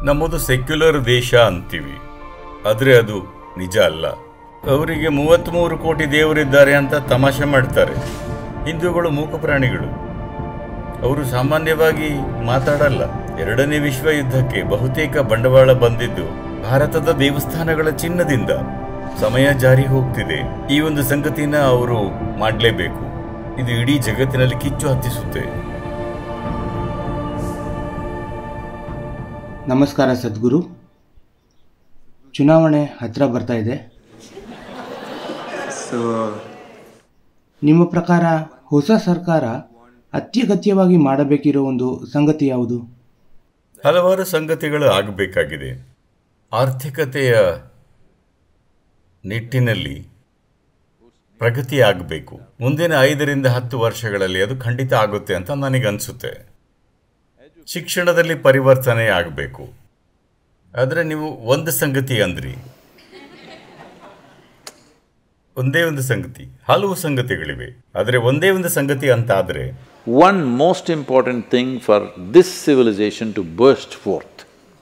ನಮ್ಮದು ಸೆಕ್ಯುಲರ್ ದೇಶ ಅಂತೀವಿ, ಆದರೆ ಅದು ನಿಜ ಅಲ್ಲ. ಅವರಿಗೆ 33 ಕೋಟಿ ದೇವರಿದ್ದಾರೆ ಅಂತ ತಮಾಷೆ ಮಾಡ್ತಾರೆ. ಹಿಂದೂಗಳು ಮೂಕ ಪ್ರಾಣಿಗಳು, ಅವರು ಸಾಮಾನ್ಯವಾಗಿ ಮಾತಾಡಲ್ಲ. 2ನೇ ವಿಶ್ವ ಯುದ್ಧಕ್ಕೆ ಬಹುತೇಕ ಬಂಡವಾಳ ಬಂದಿದ್ದು ಭಾರತದ ದೇವಸ್ಥಾನಗಳ ಚಿನ್ನದಿಂದ. ಸಮಯ ಜಾರಿ ಹೋಗ್ತಿದೆ, ಈ ಒಂದು ಸಂಗತಿನ ಅವರು ಮಾಡಲೇಬೇಕು. ಇದು ಇಡೀ ಜಗತ್ತಿನಲ್ಲಿ ಕಿಚ್ಚು ಹತ್ತಿಸುತ್ತೆ. ನಮಸ್ಕಾರ ಸದ್ಗುರು. ಚುನಾವಣೆ ಹತ್ರ ಬರ್ತಾ ಇದೆ. ನಿಮ್ಮ ಪ್ರಕಾರ ಹೊಸ ಸರ್ಕಾರ ಅತ್ಯಗತ್ಯವಾಗಿ ಮಾಡಬೇಕಿರೋ ಒಂದು ಸಂಗತಿ ಯಾವುದು? ಹಲವಾರು ಸಂಗತಿಗಳು ಆಗಬೇಕಾಗಿದೆ. ಆರ್ಥಿಕತೆಯ ನಿಟ್ಟಿನಲ್ಲಿ ಪ್ರಗತಿ ಆಗಬೇಕು. ಮುಂದಿನ 5ರಿಂದ 10 ವರ್ಷಗಳಲ್ಲಿ ಅದು ಖಂಡಿತ ಆಗುತ್ತೆ ಅಂತ ನನಗನ್ಸುತ್ತೆ. ಶಿಕ್ಷಣದಲ್ಲಿ ಪರಿವರ್ತನೆ ಆಗಬೇಕು. ಆದರೆ ನೀವು ಒಂದು ಸಂಗತಿ ಅಂದ್ರಿ, ಒಂದೇ ಒಂದು ಸಂಗತಿ. ಹಲವು ಸಂಗತಿಗಳಿವೆ, ಆದರೆ ಒಂದೇ ಒಂದು ಸಂಗತಿ ಅಂತಾದರೆ, one most important thing for this civilization to burst forth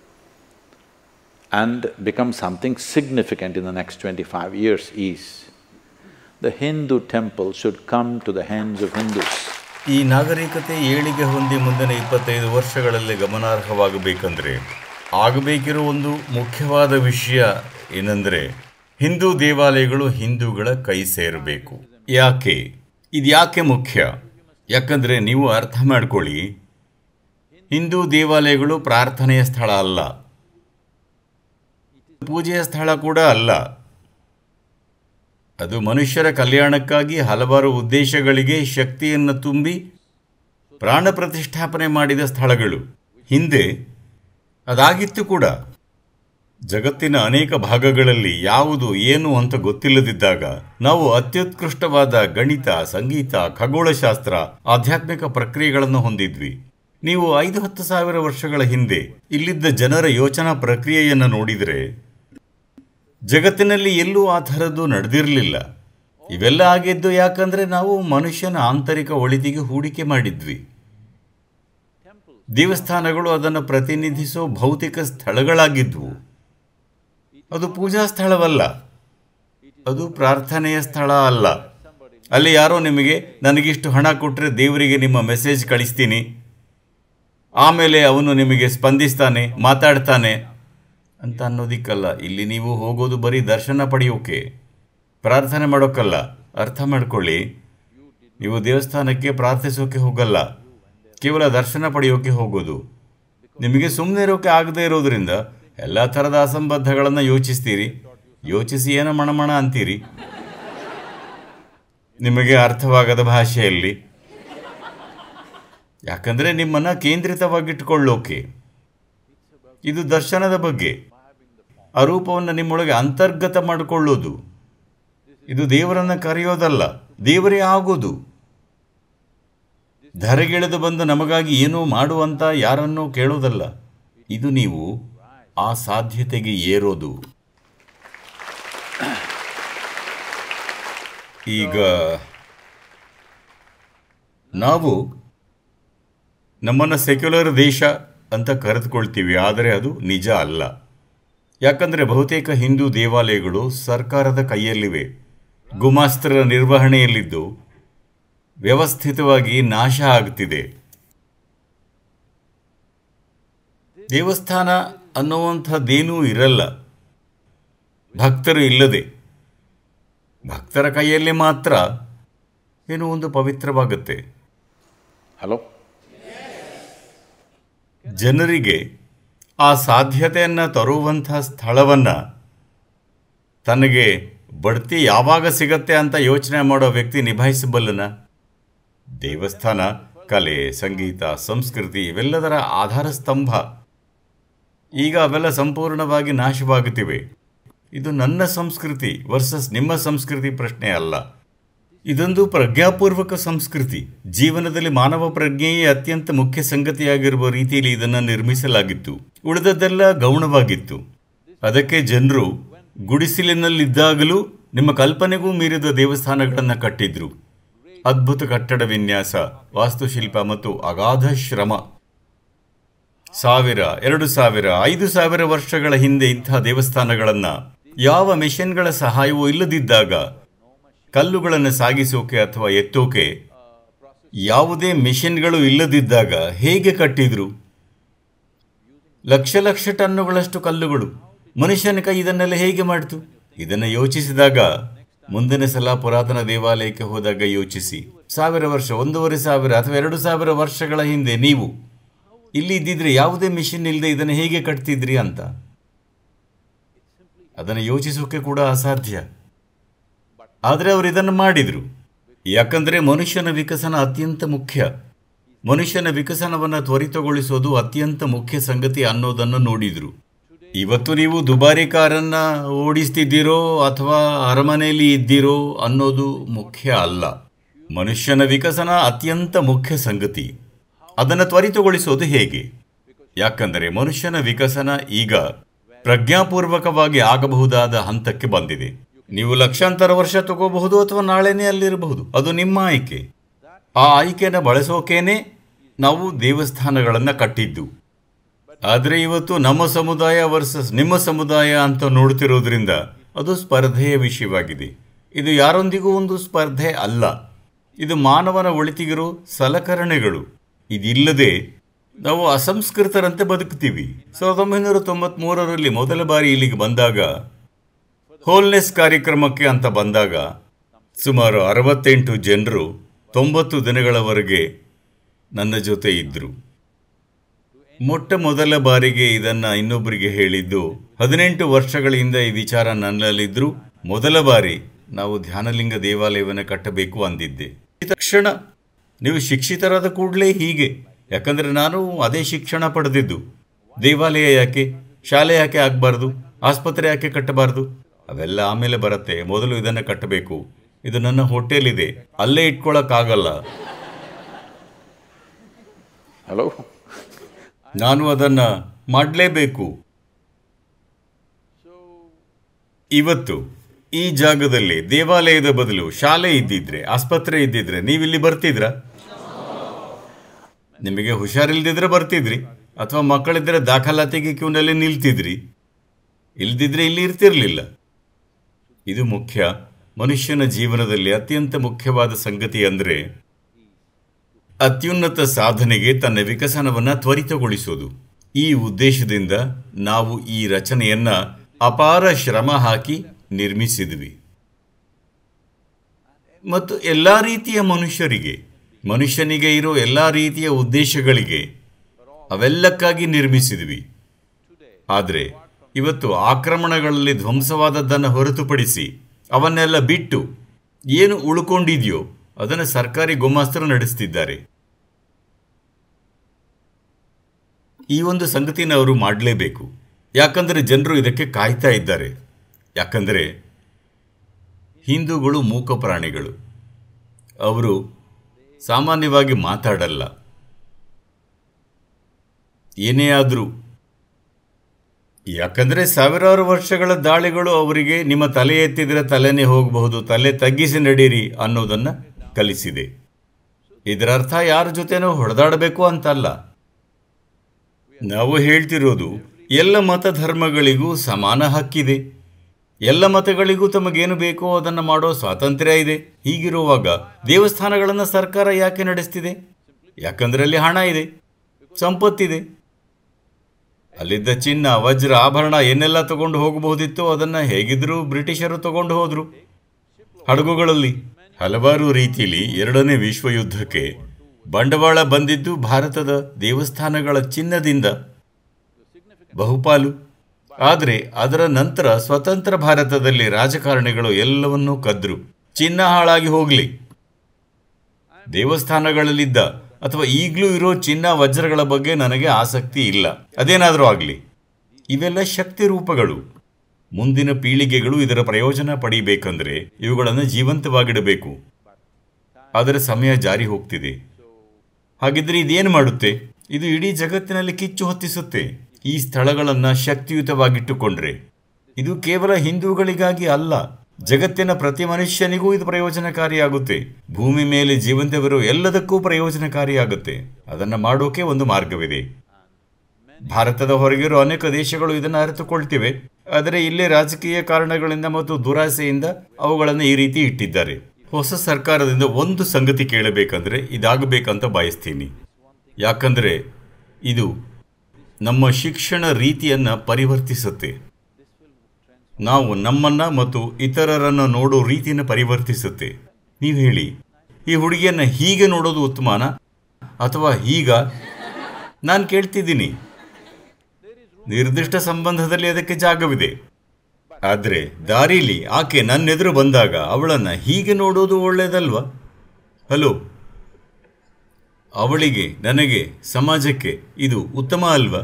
and become something significant in the next 25 years is the Hindu temple should come to the hands of Hindus. ಈ ನಾಗರಿಕತೆ ಏಳಿಗೆ ಹೊಂದಿ ಮುಂದಿನ 25 ವರ್ಷಗಳಲ್ಲಿ ಗಮನಾರ್ಹವಾಗಬೇಕಂದ್ರೆ ಆಗಬೇಕಿರೋ ಒಂದು ಮುಖ್ಯವಾದ ವಿಷಯ ಏನಂದರೆ, ಹಿಂದೂ ದೇವಾಲಯಗಳು ಹಿಂದೂಗಳ ಕೈ ಸೇರಬೇಕು. ಯಾಕೆ ಇದ್ಯಾಕೆ ಮುಖ್ಯ? ಯಾಕಂದರೆ ನೀವು ಅರ್ಥ ಮಾಡ್ಕೊಳ್ಳಿ, ಹಿಂದೂ ದೇವಾಲಯಗಳು ಪ್ರಾರ್ಥನೆಯ ಸ್ಥಳ ಅಲ್ಲ, ಪೂಜೆಯ ಸ್ಥಳ ಕೂಡ ಅಲ್ಲ. ಅದು ಮನುಷ್ಯರ ಕಲ್ಯಾಣಕ್ಕಾಗಿ ಹಲವಾರು ಉದ್ದೇಶಗಳಿಗೆ ಶಕ್ತಿಯನ್ನು ತುಂಬಿ ಪ್ರಾಣ ಪ್ರತಿಷ್ಠಾಪನೆ ಮಾಡಿದ ಸ್ಥಳಗಳು. ಹಿಂದೆ ಅದಾಗಿತ್ತು ಕೂಡ. ಜಗತ್ತಿನ ಅನೇಕ ಭಾಗಗಳಲ್ಲಿ ಯಾವುದು ಏನು ಅಂತ ಗೊತ್ತಿಲ್ಲದಿದ್ದಾಗ ನಾವು ಅತ್ಯುತ್ಕೃಷ್ಟವಾದ ಗಣಿತ, ಸಂಗೀತ, ಖಗೋಳಶಾಸ್ತ್ರ, ಆಧ್ಯಾತ್ಮಿಕ ಪ್ರಕ್ರಿಯೆಗಳನ್ನು ಹೊಂದಿದ್ವಿ. ನೀವು 5-10 ಸಾವಿರ ವರ್ಷಗಳ ಹಿಂದೆ ಇಲ್ಲಿದ್ದ ಜನರ ಯೋಚನಾ ಪ್ರಕ್ರಿಯೆಯನ್ನು ನೋಡಿದರೆ ಜಗತ್ತಿನಲ್ಲಿ ಎಲ್ಲೂ ಆ ಥರದ್ದು ನಡೆದಿರಲಿಲ್ಲ. ಇವೆಲ್ಲ ಆಗಿದ್ದು ಯಾಕಂದರೆ ನಾವು ಮನುಷ್ಯನ ಆಂತರಿಕ ಒಳಿತಿಗೆ ಹೂಡಿಕೆ ಮಾಡಿದ್ವಿ. ದೇವಸ್ಥಾನಗಳು ಅದನ್ನು ಪ್ರತಿನಿಧಿಸೋ ಭೌತಿಕ ಸ್ಥಳಗಳಾಗಿದ್ವು. ಅದು ಪೂಜಾ ಸ್ಥಳವಲ್ಲ, ಅದು ಪ್ರಾರ್ಥನೆಯ ಸ್ಥಳ ಅಲ್ಲ. ಅಲ್ಲಿ ಯಾರೋ ನಿಮಗೆ ನನಗಿಷ್ಟು ಹಣ ಕೊಟ್ಟರೆ ದೇವರಿಗೆ ನಿಮ್ಮ ಮೆಸೇಜ್ ಕಳಿಸ್ತೀನಿ, ಆಮೇಲೆ ಅವನು ನಿಮಗೆ ಸ್ಪಂದಿಸ್ತಾನೆ, ಮಾತಾಡ್ತಾನೆ ಅಂತ ಅನ್ನೋದಿಕ್ಕಲ್ಲ. ಇಲ್ಲಿ ನೀವು ಹೋಗೋದು ಬರೀ ದರ್ಶನ ಪಡೆಯೋಕೆ, ಪ್ರಾರ್ಥನೆ ಮಾಡೋಕ್ಕಲ್ಲ. ಅರ್ಥ ಮಾಡ್ಕೊಳ್ಳಿ, ನೀವು ದೇವಸ್ಥಾನಕ್ಕೆ ಪ್ರಾರ್ಥಿಸೋಕೆ ಹೋಗಲ್ಲ, ಕೇವಲ ದರ್ಶನ ಪಡೆಯೋಕೆ ಹೋಗೋದು. ನಿಮಗೆ ಸುಮ್ಮನೆ ಇರೋಕೆ ಆಗದೆ ಇರೋದ್ರಿಂದ ಎಲ್ಲ ಥರದ ಅಸಂಬದ್ಧಗಳನ್ನು ಯೋಚಿಸ್ತೀರಿ. ಯೋಚಿಸಿ ಏನೋ ಮಣಮಣ ಅಂತೀರಿ ನಿಮಗೆ ಅರ್ಥವಾಗದ ಭಾಷೆಯಲ್ಲಿ. ಯಾಕಂದರೆ ನಿಮ್ಮನ್ನು ಕೇಂದ್ರಿತವಾಗಿಟ್ಕೊಳ್ಳೋಕೆ. ಇದು ದರ್ಶನದ ಬಗ್ಗೆ, ಆ ರೂಪವನ್ನು ನಿಮ್ಮೊಳಗೆ ಅಂತರ್ಗತ ಮಾಡಿಕೊಳ್ಳೋದು. ಇದು ದೇವರನ್ನು ಕರೆಯೋದಲ್ಲ, ದೇವರೇ ಆಗೋದು. ಧರೆಗಿಳಿದು ಬಂದು ನಮಗಾಗಿ ಏನೋ ಮಾಡುವಂತ ಯಾರನ್ನೂ ಕೇಳೋದಲ್ಲ. ಇದು ನೀವು ಆ ಸಾಧ್ಯತೆಗೆ ಏರೋದು. ಈಗ ನಾವು ನಮ್ಮನ್ನು ಸೆಕ್ಯುಲರ್ ದೇಶ ಅಂತ ಕರೆದುಕೊಳ್ತೀವಿ, ಆದರೆ ಅದು ನಿಜ ಅಲ್ಲ. ಯಾಕಂದರೆ ಬಹುತೇಕ ಹಿಂದೂ ದೇವಾಲಯಗಳು ಸರ್ಕಾರದ ಕೈಯಲ್ಲಿವೆ, ಗುಮಾಸ್ತರ ನಿರ್ವಹಣೆಯಲ್ಲಿದ್ದು ವ್ಯವಸ್ಥಿತವಾಗಿ ನಾಶ ಆಗ್ತಿದೆ. ದೇವಸ್ಥಾನ ಅನ್ನುವಂಥದ್ದೇನೂ ಇರಲ್ಲ ಭಕ್ತರು ಇಲ್ಲದೆ. ಭಕ್ತರ ಕೈಯಲ್ಲಿ ಮಾತ್ರ ಏನೋ ಒಂದು ಪವಿತ್ರವಾಗುತ್ತೆ. ಹಲೋ, ಜನರಿಗೆ ಆ ಸಾಧ್ಯತೆಯನ್ನು ತರುವಂಥ ಸ್ಥಳವನ್ನು ತನಗೆ ಬಡ್ತಿ ಯಾವಾಗ ಸಿಗತ್ತೆ ಅಂತ ಯೋಚನೆ ಮಾಡೋ ವ್ಯಕ್ತಿ ನಿಭಾಯಿಸಬಲ್ಲನ? ದೇವಸ್ಥಾನ ಕಲೆ, ಸಂಗೀತ, ಸಂಸ್ಕೃತಿ ಇವೆಲ್ಲದರ ಆಧಾರ ಸ್ತಂಭ. ಈಗ ಅವೆಲ್ಲ ಸಂಪೂರ್ಣವಾಗಿ ನಾಶವಾಗುತ್ತಿವೆ. ಇದು ನನ್ನ ಸಂಸ್ಕೃತಿ ವರ್ಸಸ್ ನಿಮ್ಮ ಸಂಸ್ಕೃತಿ ಪ್ರಶ್ನೆ ಅಲ್ಲ. ಇದೊಂದು ಪ್ರಜ್ಞಾಪೂರ್ವಕ ಸಂಸ್ಕೃತಿ. ಜೀವನದಲ್ಲಿ ಮಾನವ ಪ್ರಜ್ಞೆಯೇ ಅತ್ಯಂತ ಮುಖ್ಯ ಸಂಗತಿಯಾಗಿರುವ ರೀತಿಯಲ್ಲಿ ಇದನ್ನು ನಿರ್ಮಿಸಲಾಗಿತ್ತು. ಉಳಿದದ್ದೆಲ್ಲ ಗೌಣವಾಗಿತ್ತು. ಅದಕ್ಕೆ ಜನರು ಗುಡಿಸಿಲಿನಲ್ಲಿದ್ದಾಗಲೂ ನಿಮ್ಮ ಕಲ್ಪನೆಗೂ ಮೀರಿದ ದೇವಸ್ಥಾನಗಳನ್ನು ಕಟ್ಟಿದ್ರು. ಅದ್ಭುತ ಕಟ್ಟಡ ವಿನ್ಯಾಸ, ವಾಸ್ತುಶಿಲ್ಪ ಮತ್ತು ಅಗಾಧ ಶ್ರಮ. 1000, 2000, 5000 ವರ್ಷಗಳ ಹಿಂದೆ ಇಂತಹ ದೇವಸ್ಥಾನಗಳನ್ನು ಯಾವ ಮಿಷನ್ಗಳ ಸಹಾಯವೂ ಇಲ್ಲದಿದ್ದಾಗ, ಕಲ್ಲುಗಳನ್ನು ಸಾಗಿಸೋಕೆ ಅಥವಾ ಎತ್ತೋಕೆ ಯಾವುದೇ ಮಿಷನ್ಗಳು ಇಲ್ಲದಿದ್ದಾಗ ಹೇಗೆ ಕಟ್ಟಿದ್ರು? ಲಕ್ಷ ಲಕ್ಷ ಟನ್ನುಗಳಷ್ಟು ಕಲ್ಲುಗಳು. ಮನುಷ್ಯನ ಕೈ ಇದನ್ನೆಲ್ಲ ಹೇಗೆ ಮಾಡಿತು? ಇದನ್ನು ಯೋಚಿಸಿದಾಗ ಮುಂದಿನ ಸಲ ಪುರಾತನ ದೇವಾಲಯಕ್ಕೆ ಹೋದಾಗ ಯೋಚಿಸಿ, 1000 ವರ್ಷ, 1500 ಅಥವಾ 2000 ವರ್ಷಗಳ ಹಿಂದೆ ನೀವು ಇಲ್ಲಿ ಇದ್ದಿದ್ರೆ ಯಾವುದೇ ಮಿಷನ್ ಇಲ್ಲದೆ ಇದನ್ನು ಹೇಗೆ ಕಟ್ತಿದ್ರಿ ಅಂತ. ಅದನ್ನು ಯೋಚಿಸೋಕೆ ಕೂಡ ಅಸಾಧ್ಯ. ಆದರೆ ಅವರು ಇದನ್ನು ಮಾಡಿದರು. ಯಾಕಂದರೆ ಮನುಷ್ಯನ ವಿಕಸನ ಅತ್ಯಂತ ಮುಖ್ಯ. ಮನುಷ್ಯನ ವಿಕಸನವನ್ನು ತ್ವರಿತಗೊಳಿಸೋದು ಅತ್ಯಂತ ಮುಖ್ಯ ಸಂಗತಿ ಅನ್ನೋದನ್ನು ನೋಡಿದರು. ಇವತ್ತು ನೀವು ದುಬಾರಿ ಕಾರನ್ನು ಓಡಿಸ್ತಿದ್ದೀರೋ ಅಥವಾ ಅರಮನೆಯಲ್ಲಿ ಇದ್ದೀರೋ ಅನ್ನೋದು ಮುಖ್ಯ ಅಲ್ಲ. ಮನುಷ್ಯನ ವಿಕಸನ ಅತ್ಯಂತ ಮುಖ್ಯ ಸಂಗತಿ. ಅದನ್ನು ತ್ವರಿತಗೊಳಿಸೋದು ಹೇಗೆ? ಯಾಕಂದರೆ ಮನುಷ್ಯನ ವಿಕಸನ ಈಗ ಪ್ರಜ್ಞಾಪೂರ್ವಕವಾಗಿ ಆಗಬಹುದಾದ ಹಂತಕ್ಕೆ ಬಂದಿದೆ. ನೀವು ಲಕ್ಷಾಂತರ ವರ್ಷ ತಗೋಬಹುದು ಅಥವಾ ನಾಳೆನೇ ಅಲ್ಲಿರಬಹುದು. ಅದು ನಿಮ್ಮ ಆಯ್ಕೆ. ಆ ಆಯ್ಕೆಯನ್ನು ಬಳಸೋಕೇನೆ ನಾವು ದೇವಸ್ಥಾನಗಳನ್ನು ಕಟ್ಟಿದ್ದು. ಆದರೆ ಇವತ್ತು ನಮ್ಮ ಸಮುದಾಯ ವರ್ಸಸ್ ನಿಮ್ಮ ಸಮುದಾಯ ಅಂತ ನೋಡ್ತಿರೋದ್ರಿಂದ ಅದು ಸ್ಪರ್ಧೆಯ ವಿಷಯವಾಗಿದೆ. ಇದು ಯಾರೊಂದಿಗೂ ಒಂದು ಸ್ಪರ್ಧೆ ಅಲ್ಲ. ಇದು ಮಾನವನ ಒಳಿತಿಗಿರೋ ಸಲಕರಣೆಗಳು. ಇದಿಲ್ಲದೆ ನಾವು ಅಸಂಸ್ಕೃತರಂತೆ ಬದುಕ್ತೀವಿ. 1993ರಲ್ಲಿ ಮೊದಲ ಬಾರಿ ಇಲ್ಲಿಗೆ ಬಂದಾಗ, ಹೋಲ್ನೆಸ್ ಕಾರ್ಯಕ್ರಮಕ್ಕೆ ಅಂತ ಬಂದಾಗ, ಸುಮಾರು 68 ಜನರು 90 ದಿನಗಳವರೆಗೆ ನನ್ನ ಜೊತೆ ಇದ್ದರು. ಮೊಟ್ಟ ಮೊದಲ ಬಾರಿಗೆ ಇದನ್ನು ಇನ್ನೊಬ್ಬರಿಗೆ ಹೇಳಿದ್ದು 18 ವರ್ಷಗಳಿಂದ ಈ ವಿಚಾರ ನನ್ನಲ್ಲಿದ್ದರೂ ಮೊದಲ ಬಾರಿ ನಾವು ಧ್ಯಾನಲಿಂಗ ದೇವಾಲಯವನ್ನು ಕಟ್ಟಬೇಕು ಅಂದಿದ್ದೆ. ತಕ್ಷಣ ನೀವು ಶಿಕ್ಷಿತರಾದ ಕೂಡಲೇ ಹೀಗೆ, ಯಾಕಂದರೆ ನಾನು ಅದೇ ಶಿಕ್ಷಣ ಪಡೆದಿದ್ದು. ದೇವಾಲಯ ಯಾಕೆ, ಶಾಲೆ ಯಾಕೆ ಆಗಬಾರ್ದು, ಆಸ್ಪತ್ರೆ ಯಾಕೆ ಕಟ್ಟಬಾರ್ದು, ಅವೆಲ್ಲ ಆಮೇಲೆ ಬರುತ್ತೆ. ಮೊದಲು ಇದನ್ನು ಕಟ್ಟಬೇಕು. ಇದು ನನ್ನ ಹೋಟೆಲ್ ಇದೆ, ಅಲ್ಲೇ ಇಟ್ಕೊಳ್ಳೋಕ್ಕಾಗಲ್ಲ. ಹಲೋ, ನಾನು ಅದನ್ನು ಮಾಡಲೇಬೇಕು. ಇವತ್ತು ಈ ಜಾಗದಲ್ಲಿ ದೇವಾಲಯದ ಬದಲು ಶಾಲೆ ಇದ್ದಿದ್ರೆ, ಆಸ್ಪತ್ರೆ ಇದ್ದಿದ್ರೆ ನೀವಿಲ್ಲಿ ಬರ್ತಿದ್ರಾ? ನಿಮಗೆ ಹುಷಾರಿಲ್ದಿದ್ರೆ ಬರ್ತಿದ್ರಿ, ಅಥವಾ ಮಕ್ಕಳಿದ್ರೆ ದಾಖಲಾತಿಗೆ ಕ್ಯೂನಲ್ಲಿ ನಿಲ್ತಿದ್ರಿ. ಇಲ್ದಿದ್ರೆ ಇಲ್ಲಿ ಇರ್ತಿರ್ಲಿಲ್ಲ. ಇದು ಮುಖ್ಯ. ಮನುಷ್ಯನ ಜೀವನದಲ್ಲಿ ಅತ್ಯಂತ ಮುಖ್ಯವಾದ ಸಂಗತಿ ಅಂದರೆ ಅತ್ಯುನ್ನತ ಸಾಧನೆಗೆ ತನ್ನ ವಿಕಸನವನ್ನು ತ್ವರಿತಗೊಳಿಸೋದು. ಈ ಉದ್ದೇಶದಿಂದ ನಾವು ಈ ರಚನೆಯನ್ನು ಅಪಾರ ಶ್ರಮ ಹಾಕಿ ನಿರ್ಮಿಸಿದ್ವಿ. ಮತ್ತು ಎಲ್ಲ ರೀತಿಯ ಮನುಷ್ಯನಿಗೆ ಇರೋ ಎಲ್ಲ ರೀತಿಯ ಉದ್ದೇಶಗಳಿಗೆ ಅವೆಲ್ಲಕ್ಕಾಗಿ ನಿರ್ಮಿಸಿದ್ವಿ. ಆದರೆ ಇವತ್ತು ಆಕ್ರಮಣಗಳಲ್ಲಿ ಧ್ವಂಸವಾದದ್ದನ್ನು ಹೊರತುಪಡಿಸಿ ಅವನ್ನೆಲ್ಲ ಬಿಟ್ಟು ಏನು ಉಳ್ಕೊಂಡಿದೆಯೋ ಅದನ್ನು ಸರ್ಕಾರಿ ಗುಮಾಸ್ತರು ನಡೆಸ್ತಿದ್ದಾರೆ. ಈ ಒಂದು ಸಂಗತಿನ ಅವರು ಮಾಡಲೇಬೇಕು. ಯಾಕಂದರೆ ಜನರು ಇದಕ್ಕೆ ಕಾಯ್ತಾ ಇದ್ದಾರೆ. ಯಾಕಂದರೆ ಹಿಂದೂಗಳು ಮೂಕ ಪ್ರಾಣಿಗಳು. ಅವರು ಸಾಮಾನ್ಯವಾಗಿ ಮಾತಾಡಲ್ಲ. ಏನೇ ಆದರೂ, ಯಾಕಂದರೆ ಸಾವಿರಾರು ವರ್ಷಗಳ ದಾಳಿಗಳು ಅವರಿಗೆ ನಿಮ್ಮ ತಲೆ ಎತ್ತಿದರೆ ತಲೆನೇ ಹೋಗಬಹುದು, ತಲೆ ತಗ್ಗಿಸಿ ನಡೀರಿ ಅನ್ನೋದನ್ನು ಕಲಿಸಿದೆ. ಇದರ ಅರ್ಥ ಯಾರ ಜೊತೆನೋ ಹೊಡೆದಾಡಬೇಕು ಅಂತಲ್ಲ. ನಾವು ಹೇಳ್ತಿರೋದು ಎಲ್ಲ ಮತ ಧರ್ಮಗಳಿಗೂ ಸಮಾನ ಹಕ್ಕಿದೆ. ಎಲ್ಲ ಮತಗಳಿಗೂ ತಮಗೇನು ಬೇಕೋ ಅದನ್ನು ಮಾಡೋ ಸ್ವಾತಂತ್ರ್ಯ ಇದೆ. ಹೀಗಿರುವಾಗ ದೇವಸ್ಥಾನಗಳನ್ನು ಸರ್ಕಾರ ಯಾಕೆ ನಡೆಸ್ತಿದೆ? ಯಾಕಂದರೆ ಅಲ್ಲಿ ಹಣ ಇದೆ, ಸಂಪತ್ತಿದೆ. ಅಲ್ಲಿದ್ದ ಚಿನ್ನ, ವಜ್ರ, ಆಭರಣ ಏನೆಲ್ಲ ತಗೊಂಡು ಹೋಗಬಹುದಿತ್ತೋ ಅದನ್ನು ಹೇಗಿದ್ರೂ ಬ್ರಿಟಿಷರು ತಗೊಂಡು ಹೋದರು. ಹಡಗುಗಳಲ್ಲಿ ಹಲವಾರು ರೀತಿಯಲ್ಲಿ 2ನೇ ವಿಶ್ವಯುದ್ಧಕ್ಕೆ ಬಂಡವಾಳ ಬಂದಿದ್ದು ಭಾರತದ ದೇವಸ್ಥಾನಗಳ ಚಿನ್ನದಿಂದ ಬಹುಪಾಲು. ಆದರೆ ಅದರ ನಂತರ ಸ್ವತಂತ್ರ ಭಾರತದಲ್ಲಿ ರಾಜಕಾರಣಿಗಳು ಎಲ್ಲವನ್ನೂ ಕದ್ರು. ಚಿನ್ನ ಹಾಳಾಗಿ ಹೋಗಲಿ, ದೇವಸ್ಥಾನಗಳಲ್ಲಿದ್ದ ಅಥವಾ ಈಗಲೂ ಇರೋ ಚಿನ್ನ ವಜ್ರಗಳ ಬಗ್ಗೆ ನನಗೆ ಆಸಕ್ತಿ ಇಲ್ಲ, ಅದೇನಾದರೂ ಆಗಲಿ. ಇವೆಲ್ಲ ಶಕ್ತಿ ರೂಪಗಳು. ಮುಂದಿನ ಪೀಳಿಗೆಗಳು ಇದರ ಪ್ರಯೋಜನ ಪಡೀಬೇಕಂದ್ರೆ ಇವುಗಳನ್ನು ಜೀವಂತವಾಗಿಡಬೇಕು. ಆದರೆ ಸಮಯ ಜಾರಿ ಹೋಗ್ತಿದೆ. ಹಾಗಿದ್ರೆ ಇದೇನು ಮಾಡುತ್ತೆ? ಇದು ಇಡೀ ಜಗತ್ತಿನಲ್ಲಿ ಕಿಚ್ಚು ಹೊತ್ತಿಸುತ್ತೆ. ಈ ಸ್ಥಳಗಳನ್ನು ಶಕ್ತಿಯುತವಾಗಿಟ್ಟುಕೊಂಡ್ರೆ ಇದು ಕೇವಲ ಹಿಂದೂಗಳಿಗಾಗಿ ಅಲ್ಲ, ಜಗತ್ತಿನ ಪ್ರತಿ ಮನುಷ್ಯನಿಗೂ ಇದು ಪ್ರಯೋಜನಕಾರಿಯಾಗುತ್ತೆ. ಭೂಮಿ ಮೇಲೆ ಜೀವಂತವಿರೋ ಎಲ್ಲದಕ್ಕೂ ಪ್ರಯೋಜನಕಾರಿಯಾಗುತ್ತೆ. ಅದನ್ನು ಮಾಡೋಕೆ ಒಂದು ಮಾರ್ಗವಿದೆ. ಭಾರತದ ಹೊರಗಿರೋ ಅನೇಕ ದೇಶಗಳು ಇದನ್ನು ಅರಿತುಕೊಳ್ತಿವೆ. ಆದರೆ ಇಲ್ಲೇ ರಾಜಕೀಯ ಕಾರಣಗಳಿಂದ ಮತ್ತು ದುರಾಸೆಯಿಂದ ಅವುಗಳನ್ನು ಈ ರೀತಿ ಇಟ್ಟಿದ್ದಾರೆ. ಹೊಸ ಸರ್ಕಾರದಿಂದ ಒಂದು ಸಂಗತಿ ಕೇಳಬೇಕಂದ್ರೆ ಇದಾಗಬೇಕಂತ ಬಯಸ್ತೀನಿ. ಯಾಕಂದರೆ ಇದು ನಮ್ಮ ಶಿಕ್ಷಣ ರೀತಿಯನ್ನು ಪರಿವರ್ತಿಸುತ್ತೆ. ನಾವು ನಮ್ಮನ್ನು ಮತ್ತು ಇತರರನ್ನು ನೋಡೋ ರೀತಿಯನ್ನು ಪರಿವರ್ತಿಸುತ್ತೆ. ನೀವು ಹೇಳಿ, ಈ ಹುಡುಗಿಯನ್ನು ಹೀಗೆ ನೋಡೋದು ಉತ್ತಮನಾ ಅಥವಾ ಹೀಗ? ನಾನು ಕೇಳ್ತಿದ್ದೀನಿ. ನಿರ್ದಿಷ್ಟ ಸಂಬಂಧದಲ್ಲಿ ಅದಕ್ಕೆ ಜಾಗವಿದೆ. ಆದರೆ ದಾರಿಲಿ ಆಕೆ ನನ್ನೆದುರು ಬಂದಾಗ ಅವಳನ್ನು ಹೀಗೆ ನೋಡೋದು ಒಳ್ಳೆಯದಲ್ವಾ? ಹಲೋ, ಅವಳಿಗೆ, ನನಗೆ, ಸಮಾಜಕ್ಕೆ ಇದು ಉತ್ತಮ ಅಲ್ವಾ?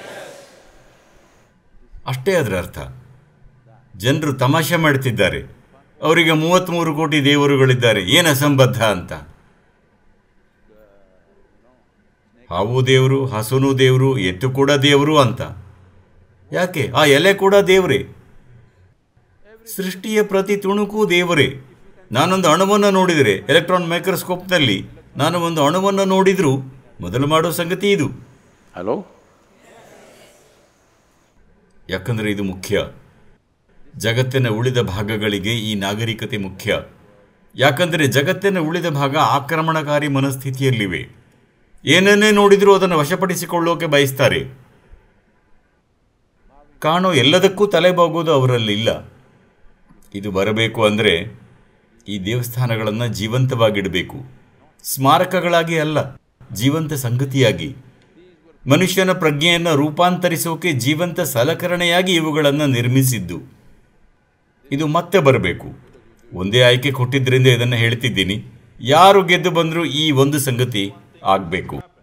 ಅಷ್ಟೇ ಅದರ ಅರ್ಥ. ಜನರು ತಮಾಷೆ ಮಾಡ್ತಿದ್ದಾರೆ. ಅವರಿಗೆ 33 ಕೋಟಿ ದೇವರುಗಳಿದ್ದಾರೆ, ಏನು ಅಸಂಬದ್ಧ ಅಂತ. ಹಾವು ದೇವರು, ಹಸುನು ದೇವರು, ಎತ್ತು ಕೂಡ ದೇವರು ಅಂತ. ಯಾಕೆ? ಆ ಎಲೆ ಕೂಡ ದೇವರೇ. ಸೃಷ್ಟಿಯ ಪ್ರತಿ ತುಣುಕು ದೇವರೇ. ನಾನೊಂದು ಅಣುವನ್ನು ನೋಡಿದರೆ ಎಲೆಕ್ಟ್ರಾನ್ ಮೈಕ್ರೋಸ್ಕೋಪ್ನಲ್ಲಿ ನಾನು ಒಂದು ಅಣುವನ್ನು ನೋಡಿದರೂ ಮೊದಲು ಮಾಡೋ ಸಂಗತಿ ಇದು. ಹಲೋ, ಯಾಕಂದರೆ ಇದು ಮುಖ್ಯ. ಜಗತ್ತಿನ ಉಳಿದ ಭಾಗಗಳಿಗೆ ಈ ನಾಗರಿಕತೆ ಮುಖ್ಯ. ಯಾಕಂದರೆ ಜಗತ್ತಿನ ಉಳಿದ ಭಾಗ ಆಕ್ರಮಣಕಾರಿ ಮನಸ್ಥಿತಿಯಲ್ಲಿವೆ. ಏನನ್ನೇ ನೋಡಿದರೂ ಅದನ್ನು ವಶಪಡಿಸಿಕೊಳ್ಳೋಕೆ ಬಯಸ್ತಾರೆ. ಕಾಣೋ ಎಲ್ಲದಕ್ಕೂ ತಲೆಬಾಗೋದು ಅವರಲ್ಲಿಲ್ಲ. ಇದು ಬರಬೇಕು ಅಂದರೆ ಈ ದೇವಸ್ಥಾನಗಳನ್ನು ಜೀವಂತವಾಗಿಡಬೇಕು. ಸ್ಮಾರಕಗಳಾಗಿ ಅಲ್ಲ, ಜೀವಂತ ಸಂಗತಿಯಾಗಿ. ಮನುಷ್ಯನ ಪ್ರಜ್ಞೆಯನ್ನು ರೂಪಾಂತರಿಸೋಕೆ ಜೀವಂತ ಸಲಕರಣೆಯಾಗಿ ಇವುಗಳನ್ನು ನಿರ್ಮಿಸಿದ್ದು. ಇದು ಮತ್ತೆ ಬರಬೇಕು. ಒಂದೇ ಆಯ್ಕೆ ಕೊಟ್ಟಿದ್ದರಿಂದ ಇದನ್ನು ಹೇಳ್ತಿದ್ದೀನಿ. ಯಾರು ಗೆದ್ದು ಬಂದರೂ ಈ ಒಂದು ಸಂಗತಿ ಆಗಬೇಕು.